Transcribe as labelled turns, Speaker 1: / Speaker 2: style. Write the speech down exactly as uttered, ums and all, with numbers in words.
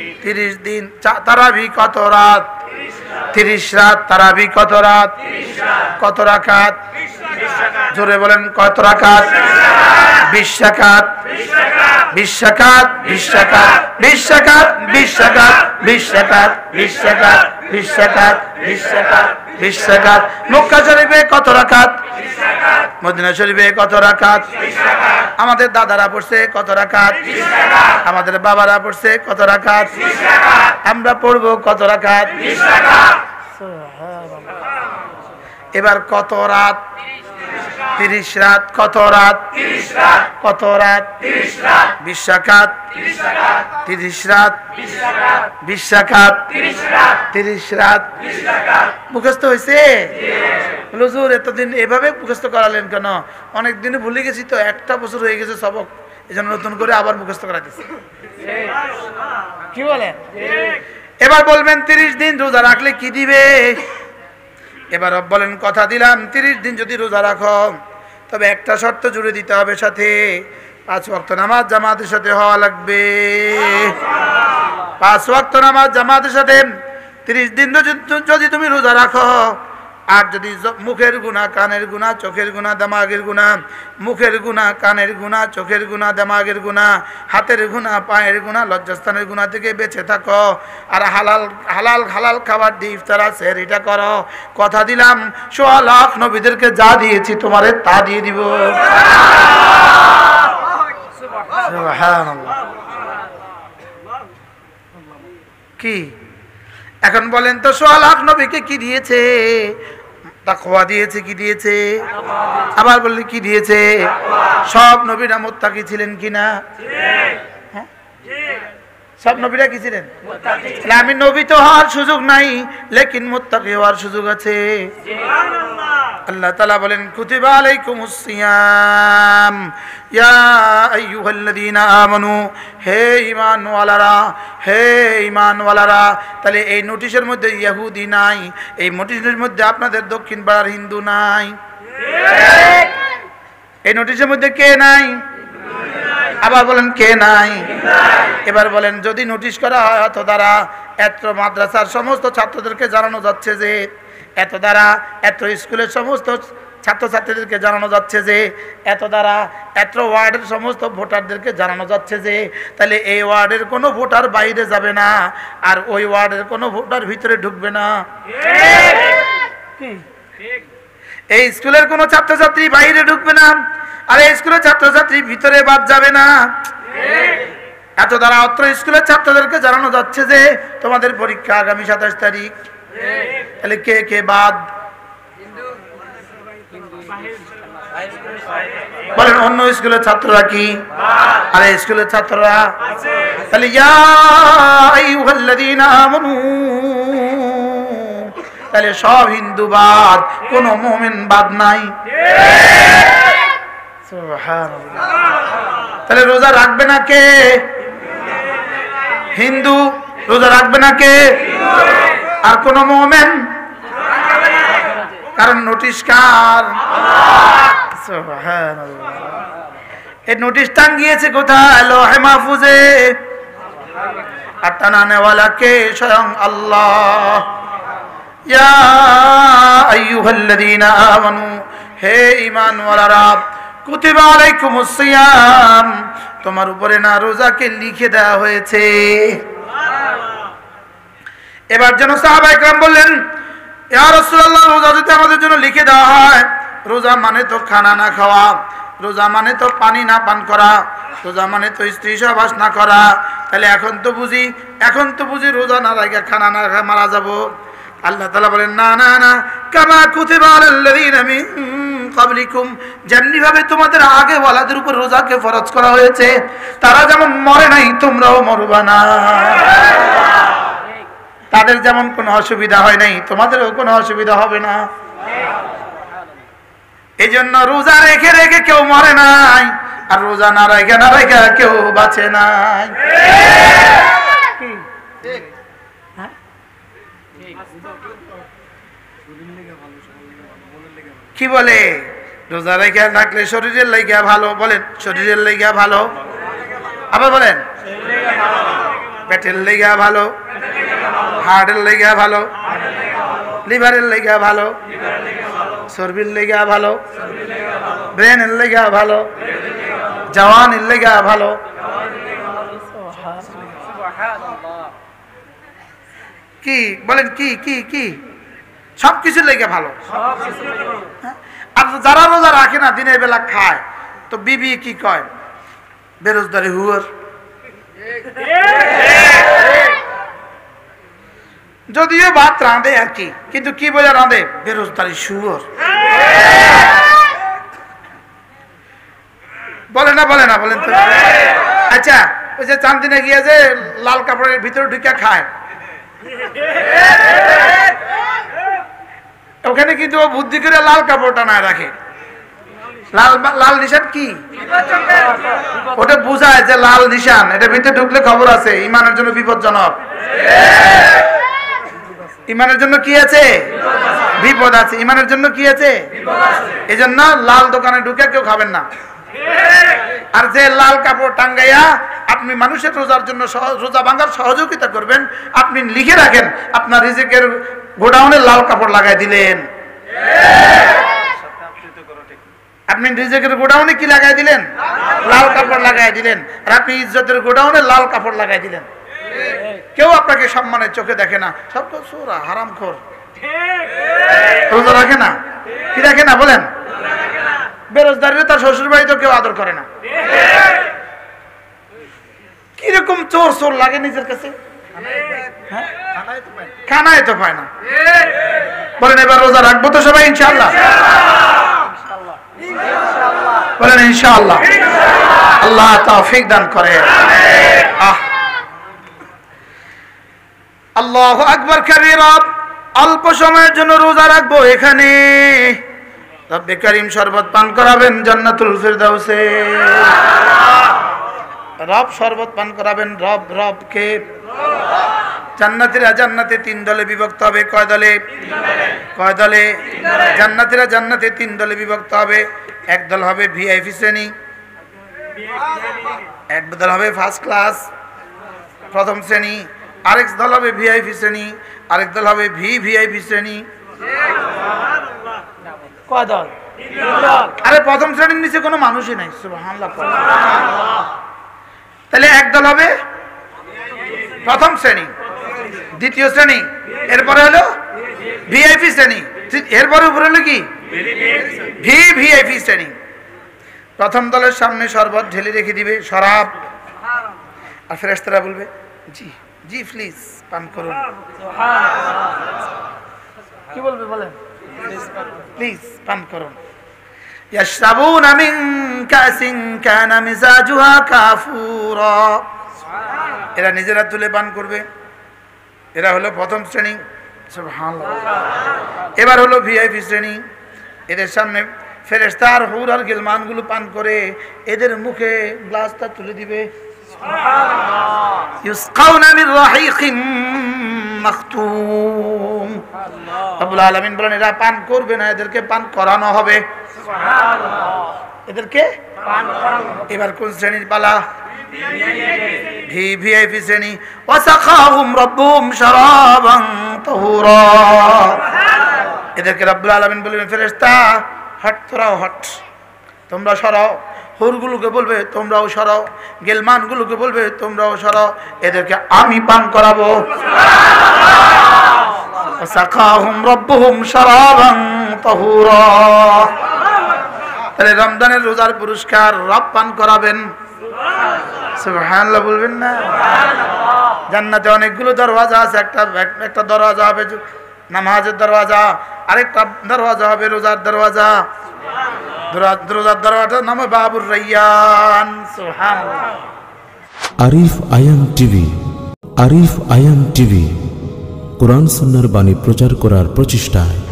Speaker 1: তিরিশ দিন। তারাবি কত রাত? তিরিশ রাত। তারাবি কত রাত? কত রাকাত? জোরে বলেন, কত রাকাত? বিশ রাকাত। বিশ রাকাত। বিশ রাকাত। বিশ রাকাত। বিশ রাকাত। বিশ রাকাত। বিশ রাকাত। বিশ রাকাত। বিশ রাকাত। বিশ রাকাত। মক্কা শরীফে কত রাকাত? মদিনা শরীফে কত রাকাত? আমাদের দাদারা পড়ছে কত রাকাত? আমাদের বাবারা পড়ছে কত রাকাত? আমরা পড়বো কত রাকাত? এবার কত রাত? তিরিশ রাত। কত রাত? কত রাত? বিশ রাকাত। তিরিশ রাত। বিশ রাকাত। তিরিশ রাত। মুখস্থ হয়েছে? হুজুর এতদিন এভাবে মুখস্থ করালেন কেন? অনেক দিনে ভুলে গেছি তো, একটা বছর হয়ে গেছে সবক, এই জন্য নতুন করে আবার মুখস্থ করাতেছি। কি বলেন? এবার বলবেন তিরিশ দিন রোজা রাখলে কি দিবে? এবার বলেন, কথা দিলাম তিরিশ দিন যদি রোজা রাখো, তবে একটা শর্ত জুড়ে দিতে হবে, সাথে পাঁচ ওয়াক্ত নামাজ জামাতের সাথে হওয়া লাগবে। পাঁচ ওয়াক্ত নামাজ জামাতের সাথে তিরিশ দিন যদি তুমি রোজা রাখো, আর যদি মুখের গুণা, কানের গুণা, চোখের গুণা, দামাগের গুণা, মুখের গুণা, কানের গুণা, চোখের গুণা, দামাগের গুণা, হাতের গুণা, পায়ের গুণা, লজ্জাস্থানের গুণা থেকে বেঁচে থাকো, আর হালাল হালাল হালাল খাবার দিয়ে ইফতার সেহরিটা করো, কথা দিলাম সোয়া লাখ নবীদেরকে যা দিয়েছি তোমারে তা দিয়ে দিব। কি এখন বলেন তো, সোয়া লাখ নবীকে কি দিয়েছে? তাকওয়া দিয়েছে। কি দিয়েছে? আবার বললে কি দিয়েছে? সব নবীরা মুত্তাকি ছিলেন কিনা? হ্যাঁ, সব নবীরা কি ছিলেন? আমি নবী তো হওয়ার সুযোগ নাই, লেকিন মুত্তাকি হওয়ার সুযোগ আছে। আল্লাহ তাআলা বলেন, কুতিবা আলাইকুমুস সিয়াম ইয়া আইয়ুহাল্লাযীনা আমানু, হে ঈমানওয়ালারা, হে ঈমানওয়ালারা। তাহলে এই নোটিশের মধ্যে ইহুদি নাই, এই নোটিশের মধ্যে আপনাদের দক্ষিণ পাড়ার হিন্দু নাই। এই নোটিশের মধ্যে কে নাই? আবার বলেন, কে নাই? এবার বলেন, যদি নোটিশ করা হয় এত দ্বারা এত মাদ্রাসার সমস্ত ছাত্রদেরকে জানানো যাচ্ছে যে, এত দ্বারা এত স্কুলের সমস্ত ছাত্রছাত্রীদেরকে জানানো যাচ্ছে যে, এত দ্বারা এত ওয়ার্ডের সমস্ত ভোটারদেরকে জানানো যাচ্ছে যে, তাহলে এই ওয়ার্ডের কোনো ভোটার বাইরে যাবে না, আর ওই ওয়ার্ডের কোনো ভোটার ভিতরে ঢুকবে না। এই স্কুলের কোনো ছাত্রছাত্রী বাইরে ঢুকবে না, আর এই স্কুলের ছাত্রছাত্রী ভিতরে বাদ যাবে না। এত দ্বারা অত্র স্কুলের ছাত্রদেরকে জানানো যাচ্ছে যে তোমাদের পরীক্ষা আগামী সাতাশ তারিখ। তাহলে কে কে বাদ? বলেন, অন্য স্কুলের ছাত্ররা কি? আর স্কুলের ছাত্ররা? তাহলে ইয়া আইয়ুহাল্লাযীনা আমানু, তাহলে সব হিন্দু বাদ, কোন মুমিন বাদ নাই। সুবহানাল্লাহ। তাহলে রোজা রাখবে না কে? হিন্দু। রোজা রাখবে না কে? আর কোন মুমিন? কারণ নোটিশ কার? সুবহানাল্লাহ। এই নোটিশ টাঙ্গিয়েছে কোথায়? লৌহে মাহফুজে। আর টানানে ওয়ালা কে? স্বয়ং আল্লাহ। ইয়া আইয়ুহাল্লাযীনা আমানু, হে ঈমানওয়ালারা, কুতিবা আলাইকুমুস সিয়াম, তোমার উপরে না রোজাকে লিখে দেওয়া হয়েছে। এবার যেন সাহাবায়ে কেরাম বললেন, ইয়া রাসূলুল্লাহ, রোজা যদি আমাদের জন্য লিখে দেওয়া হয়, রোজা মানে তো খানা না খাওয়া, রোজা মানে তো পানি না পান করা, রোজা মানে তো স্ত্রী সহবাস না করা, তাহলে এখন তো বুঝি এখন তো বুঝি রোজা না রাখা খানা না খাওয়া মারা যাব। আল্লাহ তাআলা বলেন, না না না, কামা কুতিবা আলাল্লাযীনা মিন ক্বাবলিকুম, যেমনি ভাবে তোমাদের আগে ওয়ালাদের উপর রোজাকে ফরজ করা হয়েছে, তারা যেমন মরে নাই তোমরাও মরবা না। তাদের যেমন কোনো অসুবিধা হয় নাই, তোমাদেরও কোনো অসুবিধা হবে না। এই জন্য রোজা রেখে রেখে কেউ মরে নাই, আর রোজা না রেখে না রেখে কেউ বাঁচে নাই। কি বলে? রোজা রেখে থাকলে শরীরের লাইগা ভালো। বলেন, শরীরের লাইগা ভালো। আবার বলেন, পেটের লেগা ভালো, হার্টের লেগা ভালো, লিভারের লেগা ভালো, চর্বির লেগা ভালো, ব্রেনের লেগা ভালো, জওয়ানের লেগা ভালো। কি বলেন? কি কি কি সবকিছু লেগে ভালো। আর যারা রোজা রাখে না, দিনের বেলা খায়, তো বিবি কি কয়? বেরোজগারি হুয়ার। যদিও ভাত রাঁধে আর কি, কিন্তু কি বলে রাঁধে? বেরোজগারি শুয়োর। বলে না বলে না বলেন তো? আচ্ছা, ওই যে চান্দিনে গিয়ে যে লাল কাপড়ের ভিতরে ঢুকে খায়, ওখানে কিন্তু ও বুদ্ধি করে লাল কাপড়টা না রাখে। লাল লাল নিশান কি? ওটা বুঝায় যে লাল নিশান, এটা ভিতরে ঢুকলে খবর আছে, ইমানের জন্য বিপজ্জনক। ইমানের জন্য কি আছে? বিপদ আছে। ইমানের জন্য কি আছে? এই জন্য লাল দোকানে ঢুকে কেউ খাবেন না। আর যে লাল কাপড় টাঙ্গাইয়া আপনি মানুষের রোজার জন্য রোজা ভাঙার সহযোগিতা করবেন, আপনি লিখে রাখেন আপনার রিজিকের গোডাউনে লাল কাপড় লাগাই দিলেন। আপনি রিজিকের গোডাউনে কি লাগাই দিলেন? লাল কাপড় লাগাই দিলেন। আর আপনি ইজ্জতের গোডাউনে লাল কাপড় লাগাই দিলেন। কেউ আপনাকে সম্মানের চোখে দেখে না, সব তো সোরা হারামখোর। রোজা রাখে না, কি রাখে না বলেন? বেরোজগারি, তার শ্বশুর বাড়ি তো কেউ আদর করে না। কিরকম চোর চোর লাগে নিজের কাছে, খানায় তো পায় না। বলেন এবার রোজা রাখবো তো সবাই ইনশাআল্লাহ? বলেন ইনশাআল্লাহ। আল্লাহ তৌফিক দান করে। আহ আল্লাহু আকবার কাবীরা। অল্প সময়ের জন্য রোজা রাখবো এখানে। রব্বে করিম শরবত পান করাবেন জান্নাতুল ফিরদাউসে। রব শরবত পান করাবেন। রব রব কে? জান্নাতীরা জান্নাতে তিন দলে বিভক্ত হবে। কয় দলে? কয় দলে? জান্নাতীরা জান্নাতে তিন দলে বিভক্ত হবে। এক দল হবে ভিআইপি শ্রেণী, এক দল হবে ফার্স্ট ক্লাস প্রথম শ্রেণী, আরেক দল হবে ভিআইপি শ্রেণী, আরেক দল হবে ভি ভিআইপি শ্রেণী। কয় দল? আরে প্রথম শ্রেণীর নিচে কোনো মানুষই নাই। সুবহানাল্লাহ। তাহলে এক দল হবে প্রথম শ্রেণী, দ্বিতীয় শ্রেণী, এরপরে হলো ভিআইপি শ্রেণী, এরপরে উপরে হলো কি? ভি ভিআইপি শ্রেণী। প্রথম দলের সামনে শরবত ঢেলে রেখে দিবে, শরাব। আর ফেরেশতারা বলবে জি জি প্লিজ পান করুন। কি বলবে বলেন? প্লিজ পান করুন। ইয়াশরাবুনা মিন কাসিন কানা মিজাজুহা কাফুরা। এরা নিজেরা তুলে পান করবে। এরা হলো প্রথম শ্রেণী। সুবহানাল্লাহ। এবার হলো ভিআইপি শ্রেণী। এদের সামনে ফেরেশতা আর হুর আর গিলমানগুলো পান করে এদের মুখে গ্লাসটা তুলে দিবে। সুবহানাল্লাহ। ইসকাউনা মির রাহিকিম মাখতুম। রব্বুল আলামিন বলেন এরা পান করবে না, এদেরকে পান করানো হবে। সুবহানাল্লাহ। এদেরকে পান করানো। এবার কোন শ্রেণীর পালা? ভি ভিআইপি শ্রেণী। ওয়াসাখাহুম রাব্বুহুম শারাবান তাহুরা। এদেরকে রব্বুল আলামিন বলবেন ফেরেশতা হট, তোরাও হট, তোমরা সরাও। হুরগুলোকে বলবে তোমরাও সরাও, গেলমানগুলোকে বলবে তোমরাও সরাও, এদেরকে আমি পান করাবো। ওয়াসাখাহুম রাব্বুহুম শারাবান তাহুরা। তাহলে রমজানের রোজার পুরস্কার রব পান করাবেন। সুবহানাল্লাহ বলবেন না? জান্নাতে অনেকগুলো দরওয়াজা আছে। একটা একটা দরওয়াজা হবে নামাজের দরওয়াজা, আরেকটা দরওয়াজা হবে রোজার দরওয়াজা। রোজার দরওয়াজার নাম বাবুর রায়্যান। সুবহানাল্লাহ।
Speaker 2: আরিফ আয়াম টিভি। আরিফ আয়াম টিভি কোরআন সুন্নাহর বাণী প্রচার করার প্রচেষ্টায়